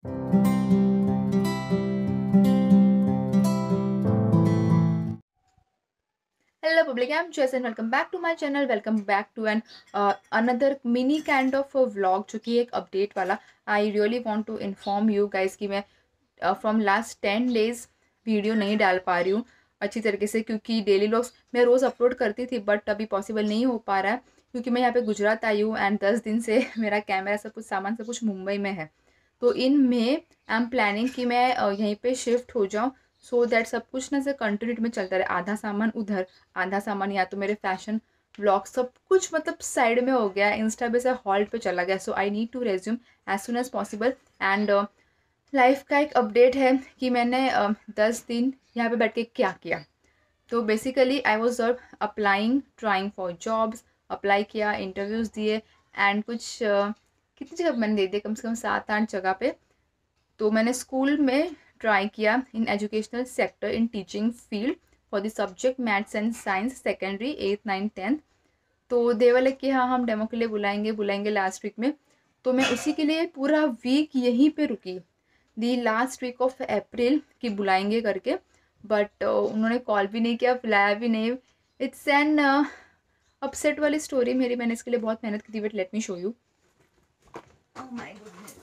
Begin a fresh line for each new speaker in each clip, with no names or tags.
Hello public, I'm Jess and welcome back to my channel. Welcome back to an another mini kind of a vlog जो कि एक update वाला. I really want to inform you guys कि मैं from last 10 days video नहीं डाल पा रही हूँ अच्छी तरीके से, क्योंकि डेली व्लॉग्स मैं रोज़ अपलोड करती थी बट अभी पॉसिबल नहीं हो पा रहा है क्योंकि मैं यहाँ पे गुजरात आई हूँ एंड 10 दिन से मेरा कैमरा सब कुछ सामान सब कुछ मुंबई में है. तो इन में आई एम प्लानिंग कि मैं यहीं पे शिफ्ट हो जाऊँ सो दैट सब कुछ ना से कंटिन्यूटी में चलता रहे. आधा सामान उधर, आधा सामान या तो मेरे फैशन व्लॉग सब कुछ मतलब साइड में हो गया, इंस्टा पे से हॉल्ट पे चला गया. So I need to resume as soon as possible. And life का एक अपडेट है कि मैंने 10 दिन यहाँ पे बैठ के क्या किया. तो basically I was applying trying for jobs, apply किया, इंटरव्यूज़ दिए एंड कुछ कितनी जगह मैंने दे दिए, कम से कम 7-8 जगह पे. तो मैंने स्कूल में ट्राई किया in educational sector in teaching field for the subject maths and science secondary 8th 9th 10th. तो दे वाले कि हाँ हम डेमो के लिए बुलाएंगे लास्ट वीक में. तो मैं उसी के लिए पूरा वीक यहीं पे रुकी दी लास्ट वीक ऑफ अप्रैल की बुलाएंगे करके. बट उन्होंने कॉल भी नहीं किया, बुलाया भी नहीं. इट्स एन अपसेट वाली स्टोरी मेरी. मैंने इसके लिए बहुत मेहनत की थी. But let me show you. Oh my goodness.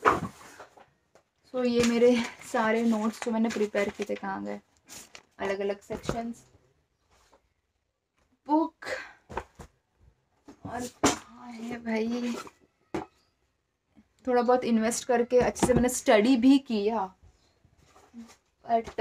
So ये मेरे सारे नोट्स जो मैंने प्रिपेयर किए थे कहाँ गए, अलग अलग सेक्शंस, बुक और कहाँ है भाई. थोड़ा बहुत इन्वेस्ट करके अच्छे से मैंने स्टडी भी किया बट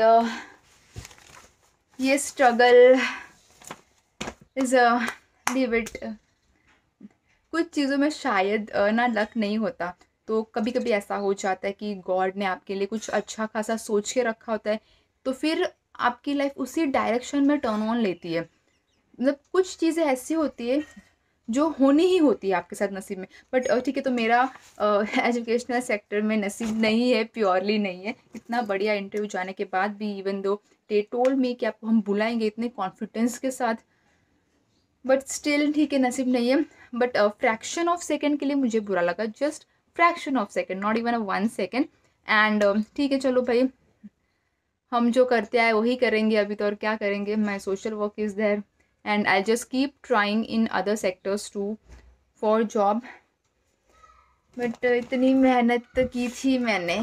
ये स्ट्रगल इज लीव इट. कुछ चीज़ों में शायद ना लक नहीं होता. तो कभी कभी ऐसा हो जाता है कि गॉड ने आपके लिए कुछ अच्छा खासा सोच के रखा होता है, तो फिर आपकी लाइफ उसी डायरेक्शन में टर्न ऑन लेती है. मतलब कुछ चीज़ें ऐसी होती है जो होनी ही होती है आपके साथ नसीब में. बट ठीक है, तो मेरा एजुकेशनल सेक्टर में नसीब नहीं है, प्योरली नहीं है. इतना बढ़िया इंटरव्यू जाने के बाद भी even though they told me कि आपको हम बुलाएंगे इतने कॉन्फिडेंस के साथ, बट स्टिल ठीक है नसीब नहीं है. बट फ्रैक्शन ऑफ सेकेंड के लिए मुझे बुरा लगा, just fraction of second, not even 1 second. And ठीक है चलो भाई, हम जो करते आए वही करेंगे अभी तो, और क्या करेंगे. My social work is there and I just keep trying in other sectors to for job. But इतनी मेहनत तो की थी मैंने,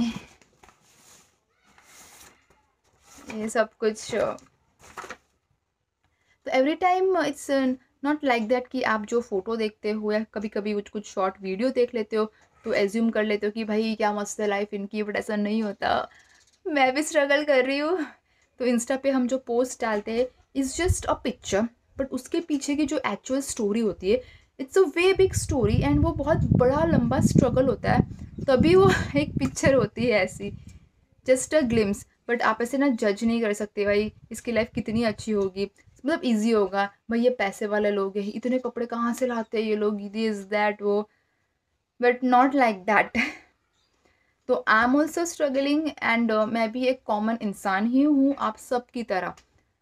ये सब कुछ. तो every time it's not like that कि आप जो फ़ोटो देखते हो या कभी कभी कुछ शॉर्ट वीडियो देख लेते हो तो एज्यूम कर लेते हो कि भाई क्या मस्त है लाइफ इनकी, बट ऐसा नहीं होता. मैं भी स्ट्रगल कर रही हूँ. तो इंस्टा पे हम जो पोस्ट डालते हैं is just a picture, but उसके पीछे की जो एक्चुअल स्टोरी होती है it's a way big story and वो बहुत बड़ा लंबा स्ट्रगल होता है. तभी वो एक पिक्चर होती है ऐसी, जस्ट अ ग्लिम्स. बट आप ऐसे ना जज नहीं कर सकते भाई इसकी लाइफ कितनी अच्छी होगी, मतलब इजी होगा भाई, ये पैसे वाले लोग हैं, इतने कपड़े कहाँ से लाते हैं ये लोग, दिस दैट वो. But not like that. तो I am also struggling and मैं भी एक कॉमन इंसान ही हूँ आप सब की तरह.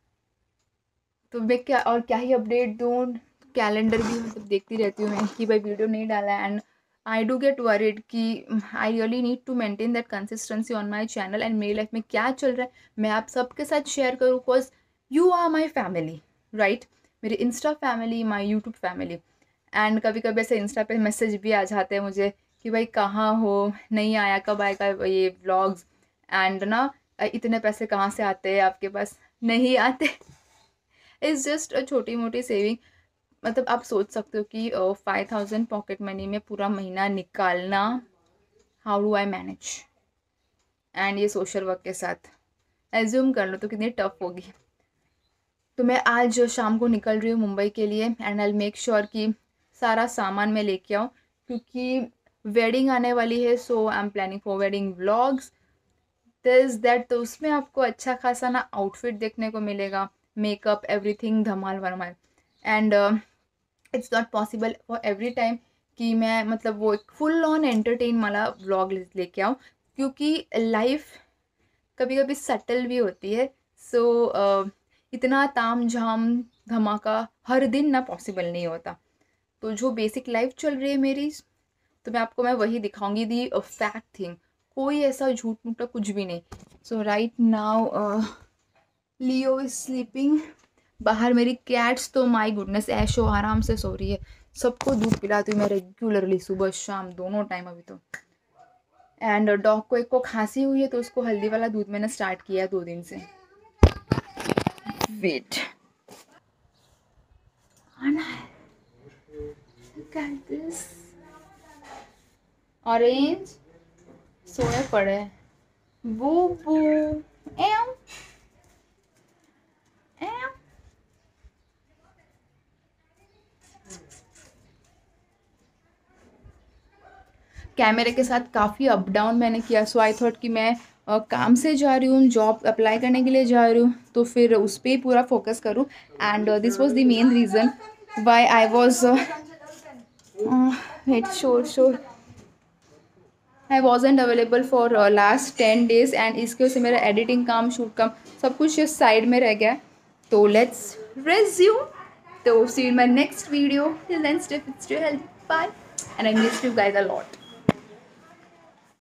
तो मैं क्या और क्या ही अपडेट दूँ. कैलेंडर भी मतलब देखती रहती हूँ मैं कि भाई वीडियो नहीं डाला है. And I do get worried कि I really need to maintain that consistency on my channel and मेरी लाइफ में क्या चल रहा है मैं आप सबके साथ शेयर करूँ, because you are my family right. मेरी Insta family, my YouTube family. And कभी कभी ऐसे इंस्टा पे मैसेज भी आ जाते हैं मुझे कि भाई कहाँ हो, नहीं आया, कब आएगा ये व्लॉग्स. एंड ना इतने पैसे कहाँ से आते हैं आपके पास, नहीं आते. इज़ जस्ट अ छोटी मोटी सेविंग. मतलब आप सोच सकते हो कि 5,000 पॉकेट मनी में पूरा महीना निकालना, how do I manage. And ये सोशल वर्क के साथ एज्यूम कर लो तो कितनी टफ होगी. तो मैं आज शाम को निकल रही हूँ मुंबई के लिए एंड आई मेक श्योर कि सारा सामान मैं लेके आऊँ क्योंकि वेडिंग आने वाली है. So I am planning for wedding vlogs this that. तो उसमें आपको अच्छा खासा ना आउटफिट देखने को मिलेगा, मेकअप एवरीथिंग धमाल वरमाल. And it's not possible for every time कि मैं मतलब वो एक फुल ऑन एंटरटेन वाला व्लॉग लेके आऊँ क्योंकि लाइफ कभी कभी सटल भी होती है. सो इतना ताम झाम धमाका हर दिन ना पॉसिबल नहीं होता. तो जो बेसिक लाइफ चल रही है मेरी, तो मैं आपको वही दिखाऊंगी दी फैक्ट थिंग. कोई ऐसा झूठ मूठ कुछ भी नहीं। So right now Leo is sleeping. बाहर मेरी कैट्स तो माय गुडनेस ऐशो आराम से सो रही है। सबको दूध पिलाती हूँ मैं रेगुलरली, सुबह शाम दोनों टाइम अभी तो। एंड डॉग को एक को खांसी हुई है तो उसको हल्दी वाला दूध मैंने स्टार्ट किया है 2 दिन से। वेट दिस ऑरेंज सोए पड़े बू बू एम एम। कैमरे के साथ काफ़ी अप डाउन मैंने किया। सो आई थॉट कि मैं काम से जा रही हूँ, जॉब अप्लाई करने के लिए जा रही हूँ, तो फिर उस पर ही पूरा फोकस करूँ। And this was the main reason why I was wait sure I wasn't available for last 10 days। And इसकी वजह से मेरा एडिटिंग काम, शूट काम, सब कुछ साइड में रह गया। तो लेट्स रेज्यूम। तो see in my next video. Till then, stay fit, stay healthy. Bye. And I miss you guys a lot.